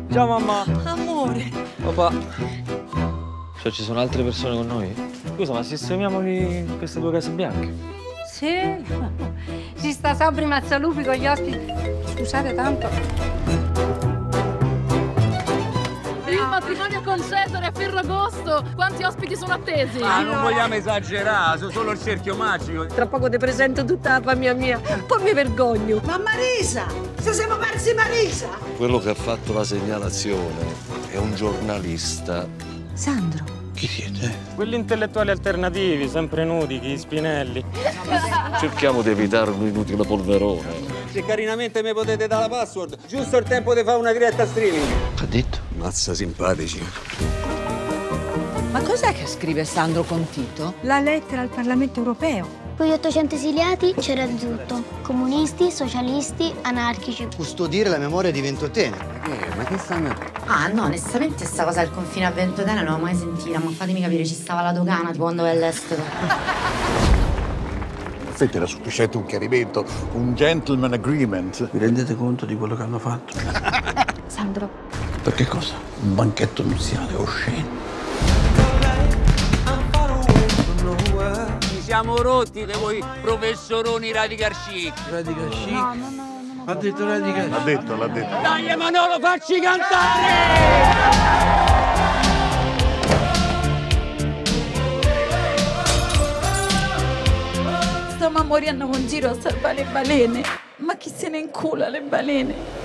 Ciao mamma. Amore. Papà. Cioè ci sono altre persone con noi? Scusa, ma sistemiamoli in queste due case bianche? Sì. Si sta sopra i mazzalupi con gli ospiti. Scusate tanto. Il matrimonio con Cesare a Ferragosto! Quanti ospiti sono attesi? Ah, non vogliamo esagerare, sono solo il cerchio magico. Tra poco ti presento tutta la famiglia mia. Poi mi vergogno. Ma Marisa! Se siamo persi Marisa! Quello che ha fatto la segnalazione è un giornalista. Sandro. Chi siete? Quelli intellettuali alternativi, sempre nudi, chi Spinelli. Cerchiamo di evitare un inutile polverone. Se carinamente mi potete dare la password, giusto il tempo di fare una diretta streaming. Ha detto? Mazza simpatici. Ma cos'è che scrive Sandro con Tito? La lettera al Parlamento europeo. Con gli 800 esiliati c'era di tutto. Comunisti, socialisti, anarchici. Custodire la memoria di Ventotene. Ma che stanno? Ah no, onestamente sta cosa del confine a Ventotene non l'ho mai sentita, ma fatemi capire, ci stava la dogana tipo quando vai all'estero. In effetti era sufficiente un chiarimento, un gentleman agreement. Vi rendete conto di quello che hanno fatto? Sandro. Per che cosa? Un banchetto nuziale osceno. Ci siamo rotti di voi professoroni radical chic. Radical chic? No. Ha detto radical chic. L'ha detto. Dai Manolo, facci cantare! Stiamo morendo con giro a salvare le balene. Ma chi se ne incula le balene?